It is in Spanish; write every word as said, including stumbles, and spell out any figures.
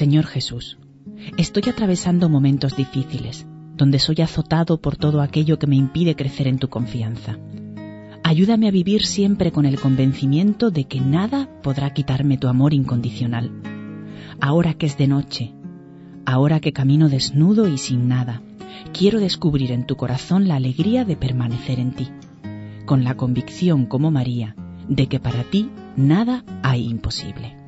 Señor Jesús, estoy atravesando momentos difíciles, donde soy azotado por todo aquello que me impide crecer en tu confianza. Ayúdame a vivir siempre con el convencimiento de que nada podrá quitarme tu amor incondicional. Ahora que es de noche, ahora que camino desnudo y sin nada, quiero descubrir en tu corazón la alegría de permanecer en ti, con la convicción como María de que para ti nada hay imposible.